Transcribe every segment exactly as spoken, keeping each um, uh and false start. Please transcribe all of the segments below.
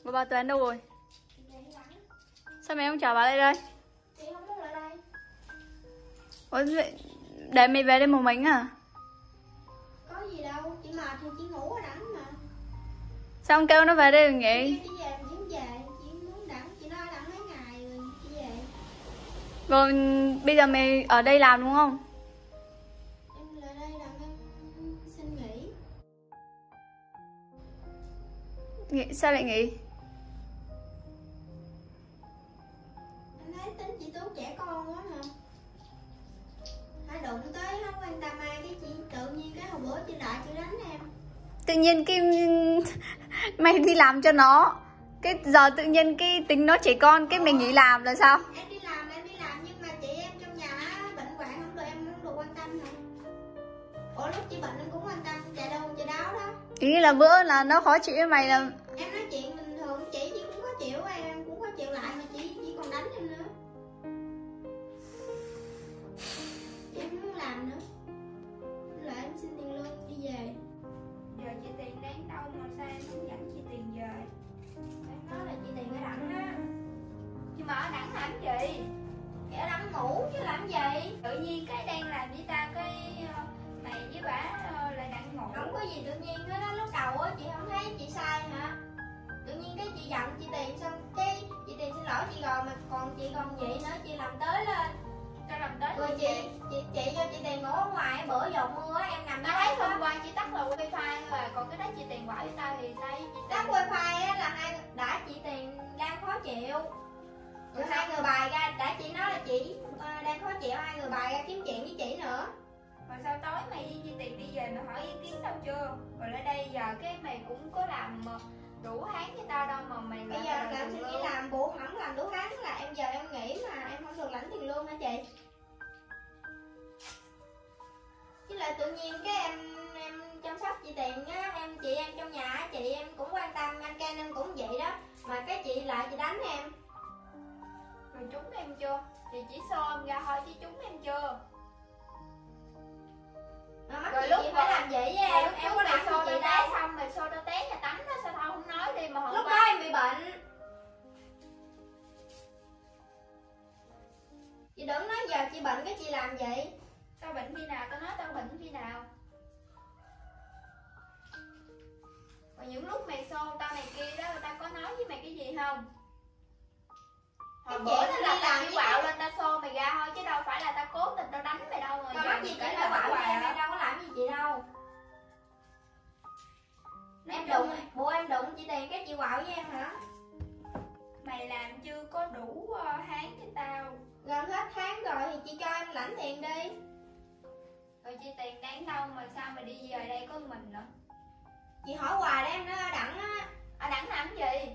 Bà bà Tuyền đâu rồi? Sao mày không chở bà lại đây? Chị không muốn lại đây. Ủa, để mày về đây một mình à? Có gì đâu, chị mệt thì chị ngủ ở đẳng mà. Sao không kêu nó về đây rồi nghỉ? Chị về chị không về, chị muốn đẳng, chị nói đẳng mấy ngày rồi chị về. Rồi bây giờ mày ở đây làm đúng không? Em lại đây là em xin nghỉ. Nghỉ, sao lại nghỉ? Em thấy tính chị Tú trẻ con quá mà. Hãy đụng tới không quan tâm ai cái chị tự nhiên cái hồi bữa chị lại chị đánh em. Tự nhiên cái mày đi làm cho nó, cái giờ tự nhiên cái tính nó trẻ con, cái mình nghỉ làm là sao? Em đi làm em đi làm nhưng mà chị em trong nhà bệnh hoạn không được, em không được quan tâm hả? Ủa lúc chị bệnh em cũng quan tâm, chạy đâu chạy đáo đó. Ý là bữa là nó khó chịu với mày là Em nói chuyện bình thường chị chị cũng có chịu, em cũng có chịu lại mà chị chị còn đánh em nữa. Chị em không muốn làm nữa. Lại em xin tiền lương đi về. Giờ chị Tiền đang đâu mà sao em không dẫn chị Tiền về? Em nói là chị Tiền ở đẳng á. Nhưng mà ở đẳng làm gì? Chị ở đẳng ngủ chứ làm gì. Tự nhiên cái đang làm với ta cái uh, mày với bả uh, lại đặng ngủ. Không có gì tự nhiên hết đó, lúc đầu á chị không thấy chị sai hả? Tự nhiên cái chị giận chị Tiền xong cái chị Tiền xin lỗi chị rồi mà còn chị còn vậy nữa, chị làm tới lên. Tao làm tới Rồi chị chị chị cho chị Tiền ngủ ở ngoài bữa dầu mưa á, em nằm tao dưới thấy đó. hôm qua chị tắt là wifi và còn cái đó chị Tiền gọi với tao thì tao với chị Tắt Tiền wifi á là hai đã chị Tiền đang khó chịu. Rồi hai người bài ra đã chị nói là chị uh, đang khó chịu, hai người bài ra kiếm chuyện với chị nữa. mà sao tối mày với chị Tiền đi về mày hỏi ý kiến tao chưa? Rồi lại đây giờ cái mày cũng có làm đủ tháng với tao đâu mà mày Bây giờ là em xin nghỉ làm, buộc không làm đủ tháng là em giờ em nghỉ mà em không được lãnh tiền lương hả chị? Chứ lại tự nhiên cái em em chăm sóc chị Tiền á, em chị em trong nhà á, chị em cũng quan tâm, anh Ken em cũng vậy đó. Mà cái chị lại chị đánh em. Rồi trúng em chưa? Chị chỉ xô em ra thôi chứ trúng em chưa? Mà mắc Rồi gì lúc chị phải làm vậy với em, lúc em trước có mày làm xô gì tao chị té đâu. xong mày xô tao té nhà tắm đó sao tao không nói đi mà hôm Lúc qua đó em bị bệnh. Chị đừng nói giờ chị bệnh cái chị làm vậy. tao bệnh khi nào tao nói tao bệnh khi nào? Và những lúc mày xô tao này kia đó tao có nói với mày cái gì không? Hồi Cái bữa chị đó đi là tao làm chỉ với quạo cái- lên tao xô mày ra thôi chứ đâu phải là tao cố tình tao đánh mày đâu. Rồi Mà giờ mắc gì chị kể phải bảo hoài em, á. em đâu có làm gì chị đâu. Nói Em chung đụng, bộ em đụng chị Tiền cái chị quạo với em hả? mày làm chưa có đủ uh, tháng cho tao. Gần hết tháng rồi thì chị cho em lãnh tiền đi. Rồi chị Tiền đang đâu mà sao mày đi về đây có mình nữa? Chị hỏi hoài để em nói ở đẳng á. Ở đẳng làm gì?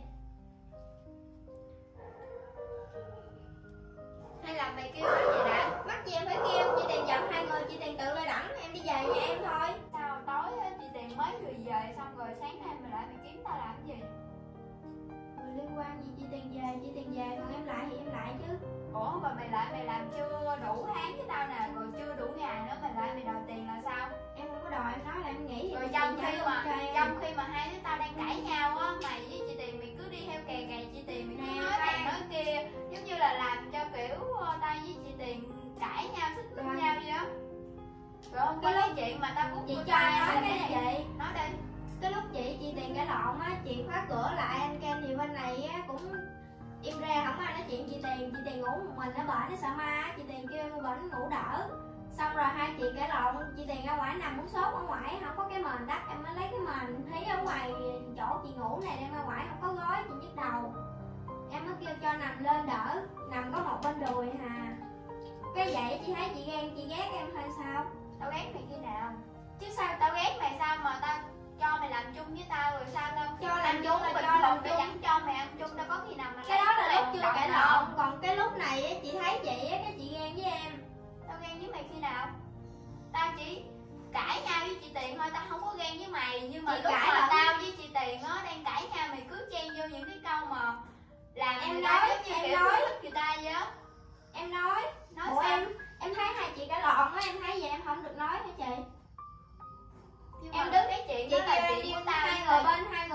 Hay là mày kêu nó gì đã? Mắc gì em phải kêu, chị Tiền giận hai người chị Tiền tự lên đẳng, em đi về nhà em thôi. Sao tối á, chị Tiền mới vừa về xong rồi sáng nay mày lại mày kiếm tao làm cái gì? Rồi liên quan gì chị Tiền về, chị Tiền về còn em lại thì em lại chứ. Ủa mà mày lại mày làm chưa đủ tháng với tao nè, rồi chưa đủ ngày nữa mày lại mày đòi tiền là sao? Em không có đòi, em nói là em nghỉ thì Rồi chị trong trả khi lương mà cho em. trong khi mà hai đứa tao đang cãi nhau á, mày với chị Tiền mày cứ đi theo kè kè chị Tiền mày cứ Nè, nói này khoan. nói kia, giống như là làm cho kiểu uh, tao với chị Tiền cãi nhau xích mích Rồi. nhau vậy đó. Rồi không có Cái cái lúc- chuyện mà tao cũng Chị của cho tao em nói là cái cái này gì? chị. Nói đi. Cái lúc chị chị Tiền cãi lộn á, chị khóa cửa lại anh Ken thì bên này á cũng im ra không ai nói chuyện chị Tiền, chị Tiền ngủ một mình ở bển nó sợ ma á, chị Tiền kêu em bển ngủ đỡ. Xong rồi hai chị cãi lộn, chị Tiền ra ngoài nằm muốn sốt ở ngoài không có cái mền đắp, em mới lấy cái mền thấy ở ngoài chỗ chị ngủ này đem ra ngoài không có gói chị nhức đầu. Em mới kêu cho nằm lên đỡ, nằm có một bên đùi hà. Cái vậy chị thấy chị ghen, chị ghét em hay sao? Tao ghét mày khi nào? Chứ sao tao ghét mày sao mà tao cho mày làm chung với tao rồi sao tao Cho làm ăn chung là bình cho làm thường tao chung. vẫn cho mày ăn chung, tao có khi nào mà Cái lấy đó là lúc lộn chưa lộn cãi nào lộn, còn cái lúc này á, chị thấy vậy á, cái chị ghen với em. Tao ghen với mày khi nào? Tao chỉ cãi nhau với chị Tiền thôi, tao không có ghen với mày. Nhưng mà Chị lúc cãi mà lộn. tao với chị Tiền á đang cãi nhau mày cứ chen vô những cái câu mà làm Em người nói, ta giống như em kiểu nói. khuyến khích người ta vậy á. Em nói, Nói bộ sao? em em thấy hai chị cãi lộn á, em thấy vậy em không được nói hả chị? Nhưng Em mà đứng cái chuyện chị đó là kêu em chuyện đi của tao hai với người mày. bên hai người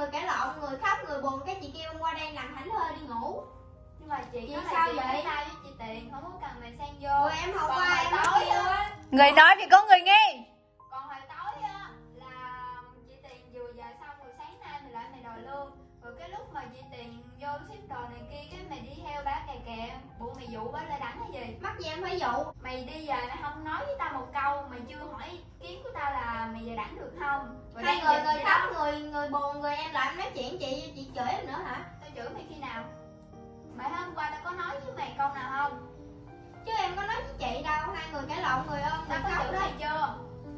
người cãi lộn, người khóc, người buồn, cái chị kêu qua đây nằm thảnh thơi đi ngủ. Nhưng mà chị Chị nói là sao chị vậy? phải sao với chị Tiền, không có cần mày xen vô. Rồi em không Còn qua hồi em tối nói á, Người nói thì có người nghe. còn hồi tối á là chị Tiền vừa về xong rồi sáng nay mày lại mày đòi lương. Rồi cái lúc mà chị Tiền vô ship đồ này kia cái mày đi theo bả kè kè, bộ mày dụ bả lên đẳng cái gì? mắc gì em phải dụ. Mày đi về mày không nói với tao một câu, mày chưa hỏi ý kiến của tao là mày về đẳng được không? Rồi Hai đang người dịch người vậy khóc, đó. người người buồn, người em lại em nói chuyện chị chị chửi em nữa hả? Tao chửi mày khi nào? Mày hôm qua tao có nói với mày câu nào không? Chứ em có nói với chị đâu, hai người cãi lộn, người ôm, người Tao có khóc chửi đó. mày chưa?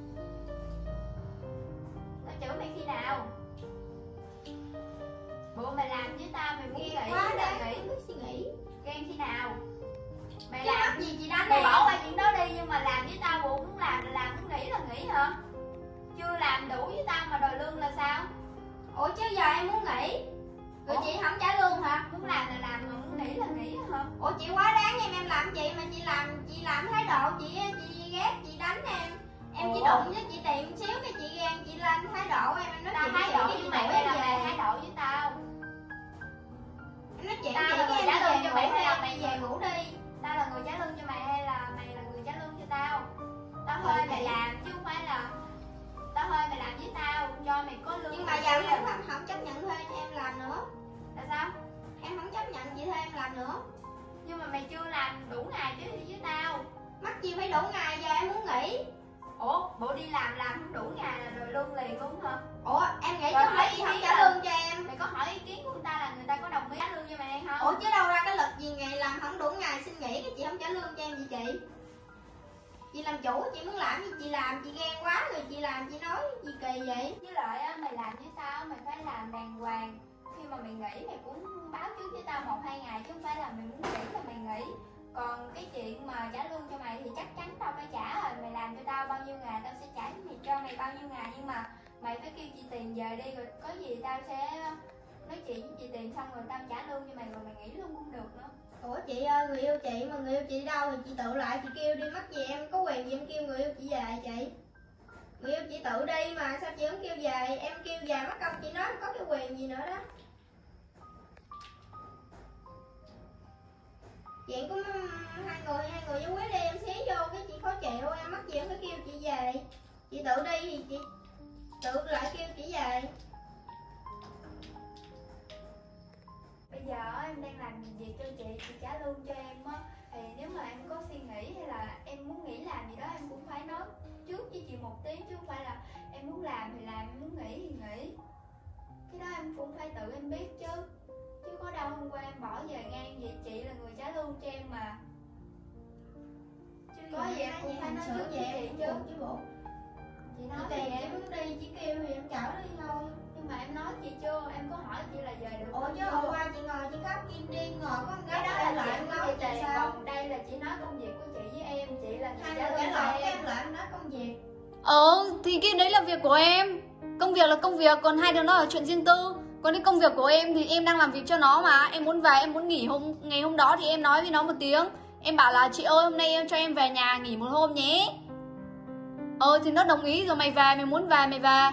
Tao chửi mày khi nào? Bộ mày làm với tao mày muốn Ghê nghĩ quá là đáng, nghĩ. không biết suy nghĩ. Ghen khi nào? Mày Chứ làm mắc gì chị đánh mày em. bỏ qua chuyện đó đi, nhưng mà làm với tao bộ muốn làm là làm, muốn nghỉ là nghỉ hả? Chưa làm đủ với tao mà đòi lương là sao? Ủa chứ giờ em muốn nghỉ. Rồi Ủa? chị không trả lương hả? Muốn làm là làm mà muốn nghỉ là nghỉ hả? Ủa chị quá đáng em, em làm chị mà chị làm chị làm thái độ chị chị ghét chị đánh em. Em chỉ Ủa? đụng với chị Tiền một xíu cái chị ghen chị lên thái độ em em nói Tao chuyện thái chị độ cái với chị mày đuổi hay em là mày về. thái độ với tao? Em nói chuyện Tao chị là cái người em trả đi lương về cho mày ngủ hay là đi, mày em đi về ngủ đi. Tao là người trả lương cho mày hay là mày là người trả lương cho tao? Tao thuê mày làm chứ không phải là tao thuê mày làm với tao cho mày có lương. Nhưng mà giờ em không, không chấp nhận thuê cho em làm nữa. Là sao? Em không chấp nhận chị thuê em làm nữa. Nhưng mà mày chưa làm đủ ngày chứ đi với tao. Mắc gì phải đủ ngày, giờ em muốn nghỉ. Ủa, bộ đi làm làm không đủ ngày là rồi lương liền đúng hả? Ủa em nghĩ Rồi chứ hỏi phải ý chị không kiến trả là- lương cho em. Mày có hỏi ý kiến của người ta là người ta có đồng ý trả lương cho mày hay không? Ủa chứ đâu ra cái lịch gì ngày làm không đủ ngày xin nghỉ cái chị không trả lương cho em gì chị? Chị làm chủ chị muốn làm gì chị làm, chị ghen quá rồi chị làm chị nói gì kỳ vậy? Với lại á, mày làm với tao mày phải làm đàng hoàng. Khi mà mày nghỉ mày cũng báo trước với tao một hai ngày chứ không phải là mày muốn nghỉ là mày nghỉ. Còn cái chuyện mà trả lương cho mày thì chắc chắn tao phải trả rồi. Mày làm cho tao bao nhiêu ngày tao sẽ trả cho mày, cho mày bao nhiêu ngày. Nhưng mà mày phải kêu chị Tiền về đi, rồi có gì tao sẽ nói chuyện với chị Tiền xong rồi tao trả lương cho mày, rồi mày nghỉ luôn cũng được nữa. Ủa chị ơi, người yêu chị mà người yêu chị đâu thì chị tự lại chị kêu đi, mắc gì em có quyền gì em kêu người yêu chị về chị? Người yêu chị tự đi mà sao chị không kêu về? Em kêu về mất công chị nói không có cái quyền gì nữa đó. Chuyện của hai người, hai người giải quyết đi, em xé vô cái chị khó chịu, em mắc gì em phải kêu chị về. Chị tự đi thì chị tự lại kêu chị về. Bây giờ á, em đang làm việc cho chị, chị trả lương cho em á. Thì nếu mà em có suy nghĩ hay là em muốn nghỉ làm gì đó em cũng phải nói trước với chị một tiếng, chứ không phải là em muốn làm thì làm, em muốn nghỉ thì nghỉ. Cái đó em cũng phải tự em biết chứ. Chứ có đâu hôm qua em bỏ về ngang vậy, chị là người trả lương cho em mà. Chứ Có gì em cũng phải nói trước với chị chứ. chứ bộ. Chị Chị nói tiền thì chị em, muốn đi, chị kêu thì em chở đi thôi. nhưng mà em nói chị chưa, em có hỏi chị là về được Ủa không chứ chưa? hôm qua chị ngồi chị khóc kim đi, ngồi có một Cái góc đó em là lại chuyện em của nói chị chị Tiền, sao? còn đây là chị nói công việc của chị với em. Chị là người Hai trả người lương cãi cho lộn cái em. em lại em nói công việc. Ờ thì cái đấy là việc của em. Công việc là công việc, còn hai đứa nó là chuyện riêng tư. Còn cái công việc của em thì em đang làm việc cho nó mà. Em muốn về, em muốn nghỉ hôm ngày hôm đó thì em nói với nó một tiếng. Em bảo là chị ơi hôm nay em cho em về nhà nghỉ một hôm nhé. Ờ thì nó đồng ý rồi, mày về, mày muốn về mày về.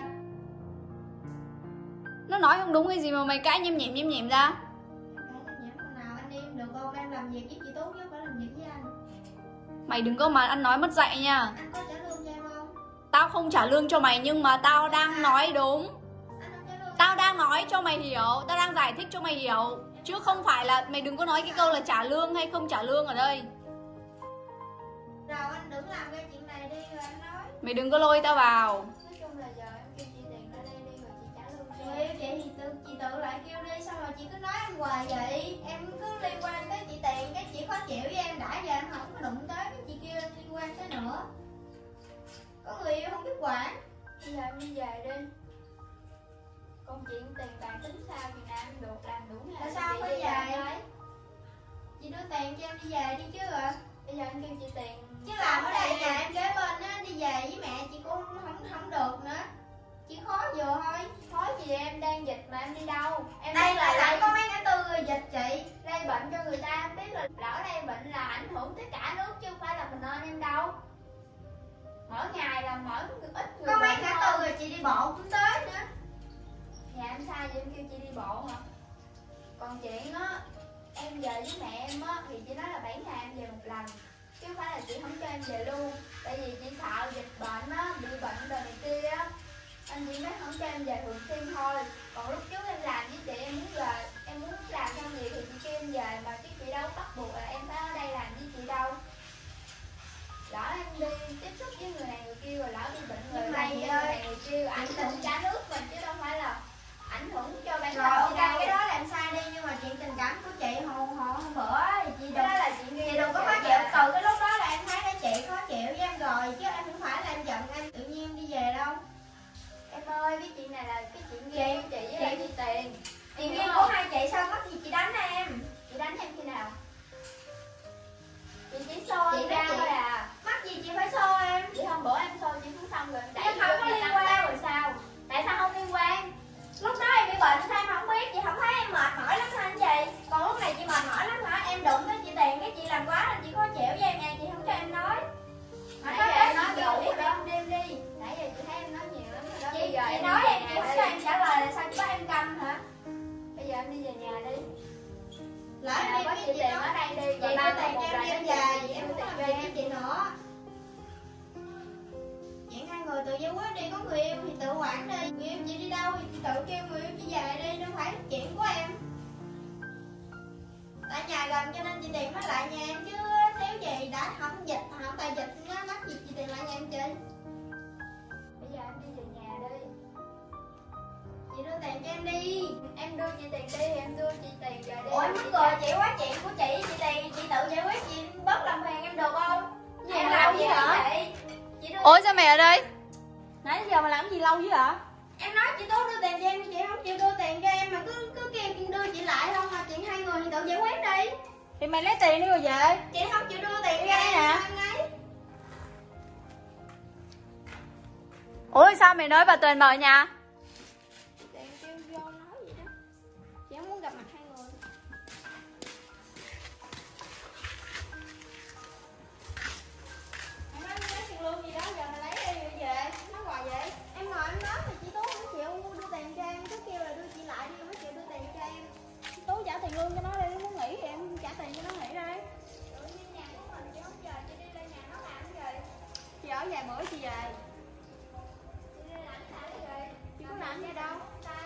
Nó nói không đúng cái gì mà mày cãi nhem nhẹm nhem nhẹm ra. Cái nhãn con nào anh đi em được không? Em làm việc với chị Tú chứ không phải làm việc với anh. Mày đừng có mà ăn nói mất dạy nha. Anh có trả lương cho em không? Tao không trả lương cho mày nhưng mà tao đang nói đúng. Anh không trả lương. Tao đang nói cho mày hiểu, tao đang giải thích cho mày hiểu. Chứ không phải là mày đừng có nói cái câu là trả lương hay không trả lương ở đây. Rồi anh đừng làm cái chuyện này đi rồi anh nói. Mày đừng có lôi tao vào. Nói chung là giờ em kêu chị Tiền ra đây đi rồi chị trả lương cho Người em. yêu chị thì tự, chị tự lại kêu đi, xong rồi chị cứ nói em hoài vậy. Em cứ liên quan tới chị Tiền, cái chị khó chịu với em, đã giờ em không có đụng tới cái chị kia liên quan tới nữa. Có người yêu không biết quản. Bây giờ em đi về đi. Còn chuyện tiền bạc tính sao thì nào em được, làm đủ ngày. Tại sao chị phải đi về? làm đấy. Chị đưa tiền cho em đi về đi chứ ạ. Bây giờ em kêu chị Tiền Chứ làm ở đây nhà em kế bên á, đi về với mẹ chị cũng không không, không được nữa. Chỉ khó vừa thôi. khó gì em đang dịch mà em đi đâu. Em Đây biết là lại lây- có mấy ngã tư rồi dịch chị. lây bệnh cho người ta, em biết là lỡ đây bệnh là ảnh hưởng tới cả nước chứ không phải là mình nên em đâu. Mỗi ngày là mỗi người ít người Có mấy bệnh ngã thôi. tư rồi chị đi bộ cũng tới nữa. Nhà em sai vậy em kêu chị đi bộ hả? Còn chuyện á, em về với mẹ em á thì chị nói là bảy ngày em về một lần, chứ không phải là chị không cho em về luôn. Tại vì chị sợ dịch bệnh á, bị bệnh rồi này kia á, anh chị mới không cho em về thường xuyên thôi. Còn lúc trước em làm với chị, em muốn về, em muốn làm xong gì thì chị kêu em về mà, chứ chị đâu bắt buộc là em phải ở đây làm với chị đâu. Lỡ em đi tiếp xúc với người này người kia rồi lỡ bị bệnh người này người này người kia, ảnh hưởng cả nước mình chứ đâu phải là ảnh hưởng cho ban Rồi đầu ok, chị đâu. cái đó là em sai đi, nhưng mà chuyện tình cảm của chị hồi hồi hôm bữa thì chị Cái đừng, đó là chị chị đừng có khó chịu. Từ cái lúc đó là em thấy đó chị khó chịu với em rồi, chứ em không phải là em giận em tự nhiên em đi về đâu. Em ơi, cái chuyện này là cái chuyện riêng của chị với lại chị Tiền. Chuyện riêng của hai chị sao mất gì chị đánh em? Chị đánh em khi nào? Chị chỉ xô Chị em nói ra chị- thôi à. Mắc gì chị phải xô em? Chị hôm bữa em xô chị xuống xong rồi em đẩy Nhưng chị không vô có nhà liên tắm quan. tao rồi sao? Tại sao không liên quan? Lúc đó em bị bệnh sao em không biết, chị không thấy em mệt mỏi lắm hả anh chị? Còn lúc này chị mệt mỏi lắm hả? Em đụng tới chị Tiền cái chị làm quá là chị khó chịu với em nè, chị không cho em nói. Mà Nãy có giờ cái em nói chị đủ đủ rồi rồi đó. đó. Đêm đi. Nãy giờ chị thấy em nói nhiều lắm rồi đó. Chị, Bây giờ chị em nói đi về em chị nhà không đi. cho em trả lời là sao chị bắt em câm hả? Bây giờ em đi về nhà đi. Lỡ Nhà em đi có với chị chị Tiền nói. ở đây đi. Chị Rồi có ba tiền một cho em lần đi đó về, chị em đưa không tiền làm cho việc em. với chị nữa. Chuyện hai người tự giải quyết đi, có người yêu thì tự quản đi. Người yêu chị đi đâu thì chị tự kêu người yêu chị về đi, đâu phải chuyện của em. Tại nhà gần cho nên chị Tiền mới lại nhà em chứ thiếu gì đã không dịch, không tại dịch nó mắc gì chị Tiền lại nhà em chơi. Bây giờ em đi về nhà đi. Chị đưa tiền cho em đi. Em đưa chị Tiền đi thì em đưa chị Tiền về đi. Ủa em mắc cười chị quá, chuyện của chị, chị Tiền chị tự giải quyết, chị bớt làm phiền em được không? Gì Em lâu làm gì vậy hả hả? chị? Chị đưa. Ủa sao mày ở đây? Nãy giờ mà làm gì lâu dữ vậy? Em nói chị Tú đưa tiền cho em, chị không chịu đưa tiền cho em mà cứ cứ kêu chị đưa chị lại không, mà chuyện hai người thì tự giải quyết đi. Thì mày lấy tiền đi rồi về. Chị không chịu đưa tiền cho Đây em, nè. sao em lấy? Ủa sao mày nói bà Tuyền mời nhà? Chị Tiền kêu vô nói gì đó. Chị không muốn gặp mặt hai người. Em nói lấy tiền lương gì đó, giờ mày lấy đi rồi về. Nói hoài vậy. Em ngồi em nói mà chị Tú không chịu đưa tiền cho em, cứ kêu là đưa chị lại đi, mới chịu đưa tiền cho em. Tú trả tiền lương cho nó đi, nó muốn nghỉ thì em trả tiền cho nó nghỉ đây. Tự nhiên nhà của mình chị không về, chị đi lên nhà nó làm cái gì? Chị ở vài bữa chị về. Chị đi làm cái gì? Chị có làm gì đâu. Ta.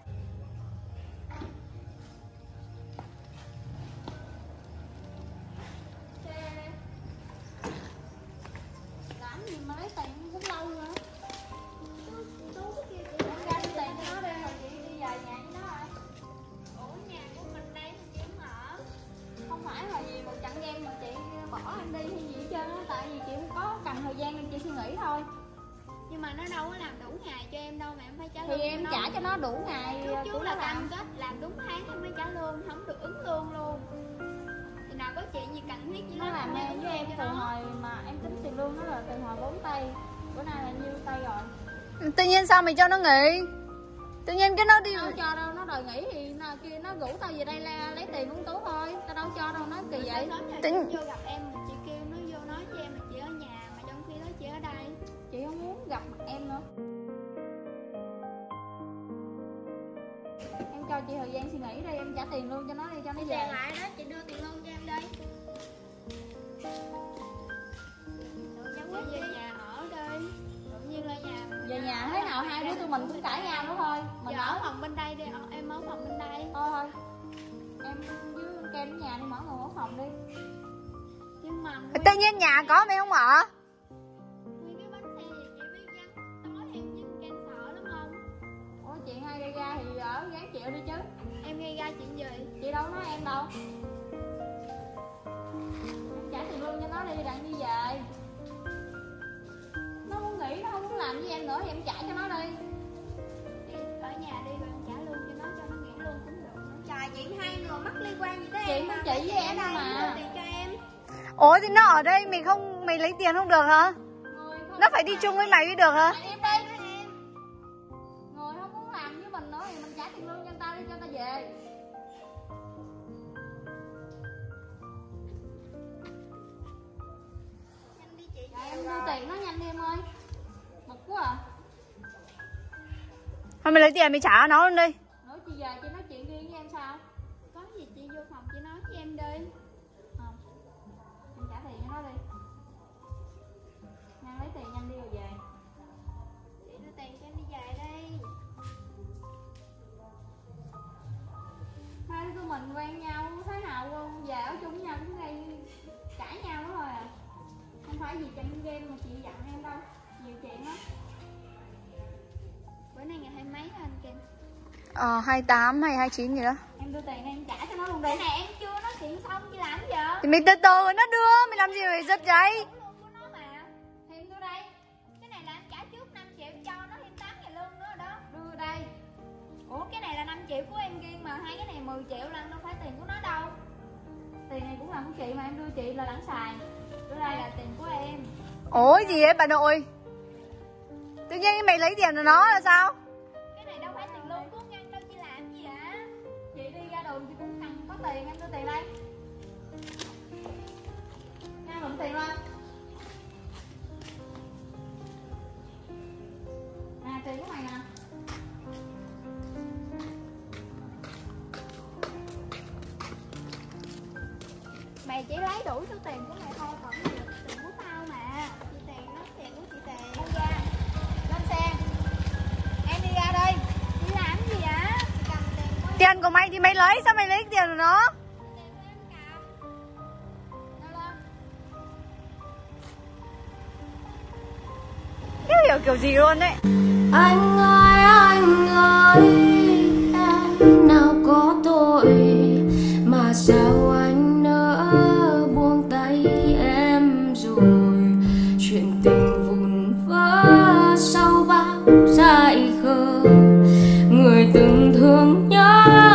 Làm gì mà lấy tiền cũng lâu nữa. Tú cứ kêu chị Em ra đưa tiền cho nó đi rồi chị đi về nhà với nó rồi. ủa nhà của mình đây chị không ở. Không phải là gì một chặng gian mà chị bỏ em đi hay gì hết trơn á. Tại vì chị không có cần thời gian nên chị suy nghĩ thôi. Nhưng mà nó đâu có làm đủ ngày cho em đâu mà em phải trả Thì lương em cho trả nó. cho nó đủ ngày Lúc của trước nó là làm. cam kết làm đúng tháng em mới trả lương, không được ứng lương luôn. Thì nào có chuyện gì cần thiết với Nó làm em em với em từ hồi mà em tính tiền lương nó là từ hồi bốn tay. Bữa nay là nhiêu tay rồi. Tự nhiên sao mày cho nó nghỉ? Tự nhiên cái nó đi. Đâu cho đâu, nó đòi nghỉ thì nó kia nó rủ tao về đây la, lấy tiền của Tú thôi. Tao đâu cho đâu, nó kỳ vậy. Tính vô gặp em mà chị kêu nó vô nói cho em là chị ở nhà mà trong khi đó chị ở đây. Chị không muốn gặp mặt em nữa. Em cho chị thời gian suy nghĩ đi, em trả tiền luôn cho nó đi, cho nó Tiền về. lại đó, chị đưa tiền lương cho em đây. Cháu quyết về nhà ở đây. Tự nhiên là nhà Về nhà thế nào hai đứa tụi mình cũng cãi nhau nữa thôi. Mình Giờ ở ở phòng bên đây đi, em ở phòng bên đây. thôi thôi. Em với Kem ở nhà đi, mở người ở phòng đi. Nhưng mà Tự nhiên nhà có mày không ở? nguyên cái bánh xe gì chị biết dắt tối em với Ken sợ lắm không? Ủa chuyện ai gây ra thì ở gán chịu đi chứ. Em gây ra chuyện gì? Chị đâu nói em đâu. Em trả tiền lương cho nó đi, đặng đi về. Nó muốn nghỉ, nó không muốn làm với em nữa thì em trả cho nó đi. Đi ở nhà đi rồi em trả lương cho nó, cho nó nghỉ lương cũng được nữa. Trời, chuyện hai người mắc liên quan gì tới Chuyện em của mà. chị với em Đây, mà. đưa tiền cho em. Ủa thì nó ở đây mày không mày lấy tiền không được hả? Người không Nó phải đi chung với mày mới được hả? Em đi. Người không muốn làm với mình nữa thì mình trả tiền lương cho người ta đi, cho người ta về. Nhanh đi chị. Dạ, em đưa tiền nó nhanh đi em ơi. Bực quá à. Thôi mày lấy tiền mày trả cho nó luôn đi. Nói chị về chị nói chuyện riêng với em sao? Có gì chị vô phòng chị nói với em đi. Không, em trả tiền cho nó đi. Nhanh lấy tiền nhanh đi rồi về. Chị đưa tiền cho em đi về đi. Hai đứa mình quen nhau thế nào về ở chung với nhau cũng gây cãi nhau đó rồi à. Không phải vì trong game mà chị giận em đâu, nhiều chuyện lắm. Bữa nay ngày hai mấy hả anh Kim? Ờ hai mươi tám hay hai mươi chín gì đó. Em đưa tiền đây em trả cho nó luôn đi. Cái này em chưa nói chuyện xong chị làm gì vậy? Thì mình từ từ nó đưa, mình làm gì phải giật giấy. Lương của nó mà. Thì em đưa đây. Cái này là em trả trước năm triệu cho nó thêm tám ngàn lương nữa rồi đó. Đưa đây. Ủa cái này là năm triệu của em riêng mà hai cái này mười triệu là đâu phải tiền của nó đâu. Tiền này cũng là của chị mà em đưa chị là lãng xài. Đưa đây là tiền của em. Ôi gì ấy bà nội. Tự nhiên mày lấy tiền của nó là sao? Cái này đâu phải tiền lương của Ngân đâu, chị làm gì hả? Chị đi ra đường chị cũng cần có tiền, em đưa tiền đây. Nha mượn tiền lên. Nè tiền của mày nè. Mày chỉ lấy đủ số tiền của mày thôi, còn cái gì là tiền của tao mà. Chị tiền nó tiền của chị tiền. Lên ra, lên xe. Em đi ra đây. Chị làm gì vậy? Chị cầm tiền của em. Tiền của mày thì mày lấy, sao mày lấy tiền của nó? Tiền của em cầm. Đâu lên. Không hiểu kiểu gì luôn đấy. Anh ơi anh ơi, em nào có tội mà sao anh nỡ buông tay em rồi. Chuyện tình vụn vỡ sau bao dại khờ, người từng thương nhớ